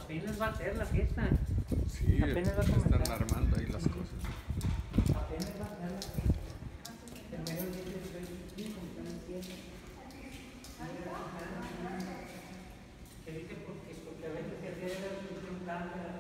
apenas va a ser la fiesta. Sí, Apenas va a están comenzar. armando ahí las cosas. Apenas va a ser la fiesta. El mero día de hoy, sí, como están diciendo. Que dice porque a veces se hace un cambio.